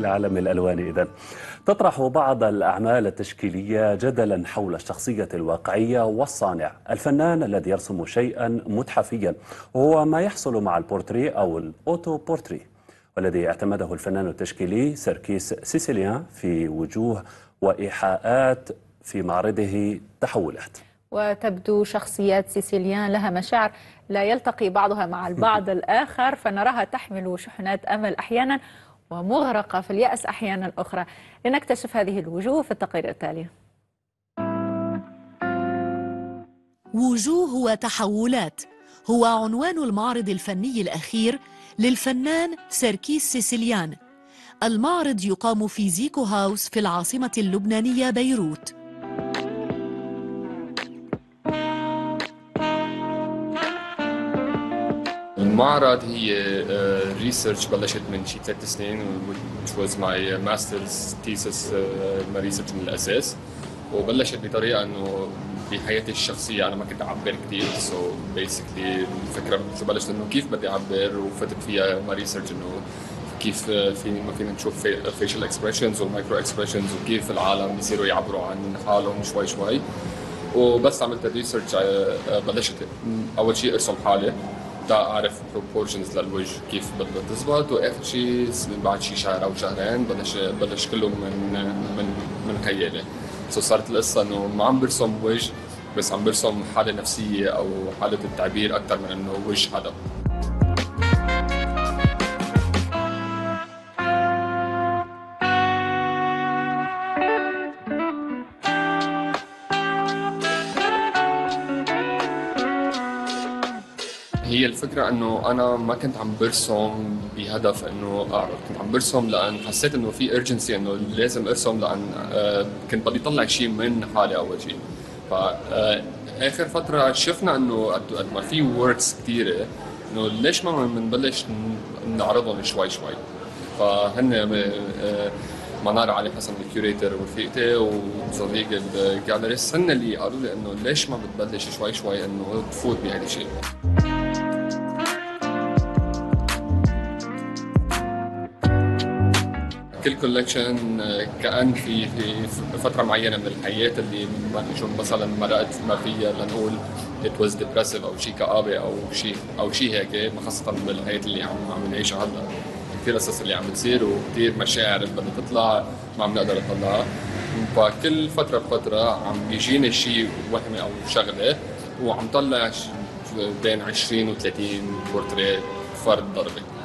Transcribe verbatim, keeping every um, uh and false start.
عالم الألوان إذن. تطرح بعض الأعمال التشكيلية جدلا حول الشخصية الواقعية والصانع، الفنان الذي يرسم شيئا متحفيا، وهو ما يحصل مع البورتري أو الأوتو بورتري، والذي اعتمده الفنان التشكيلي ساركيس سيسليان في وجوه وإيحاءات في معرضه تحولات. وتبدو شخصيات سيسيليان لها مشاعر لا يلتقي بعضها مع البعض الآخر، فنراها تحمل شحنات أمل أحيانا ومغرقة في اليأس أحيانا أخرى. لنكتشف هذه الوجوه في التقرير التالي. وجوه وتحولات هو عنوان المعرض الفني الأخير للفنان ساركيس سيسليان. المعرض يقام في زيكو هاوس في العاصمة اللبنانية بيروت. المعرض هي ريسيرش بلشت من شي ثلاث سنين which was my master's thesis ما ريسيرش من الأساس، وبلشت بطريقة إنه بحياتي الشخصية أنا ما كنت أعبر كثير، so basically الفكرة شو بلشت إنه كيف بدي أعبر، وفتت فيها ما ريسيرش إنه كيف في ما فينا نشوف facial expressions والمايكرو expressions وكيف العالم بيصيروا يعبروا عن حالهم شوي شوي. وبس عملت ريسيرش بلشت أول شيء أرسم حالي دا أعرف proportions للوجه كيف بدها تزبط، وآخر شيء بعد شيء شهر أو شهرين بلش بلش كله من من من خيالي. سو صارت القصة إنه ما عم برسم وجه، بس عم برسم حالة نفسية أو حالة التعبير أكثر من إنه وجه حدا. هي الفكرة إنه أنا ما كنت عم برسم بهدف إنه أعرف، كنت عم برسم لأن حسيت إنه في urgency إنه لازم أرسم، لأن كنت بدي أطلع شيء من حالي أول شيء. فآخر فترة شفنا إنه قد ما في works كثيرة، إنه ليش ما بنبلش نعرضهم شوي شوي. فهن منار علي حسن الكيوريتر ورفيقتي وصديق الجاليريست هن اللي قالوا لي إنه ليش ما بتبلش شوي شوي إنه تفوت بهذا الشيء. كل كولكشن كأن في في فترة معينة من الحياة اللي مثلا مرقت ما فيها لنقول it was depressive أو شيء كآبة أو شيء أو شيء هيك، خاصة بالحياة اللي عم عم نعيشها هلا. كثير قصص اللي عم بتصير وكثير مشاعر بدها تطلع ما عم نقدر نطلعها، فكل فترة بفترة عم بيجيني شيء وهمي أو شغلة وعم طلع بين عشرين و ثلاثين بورتريه فرد ضربة.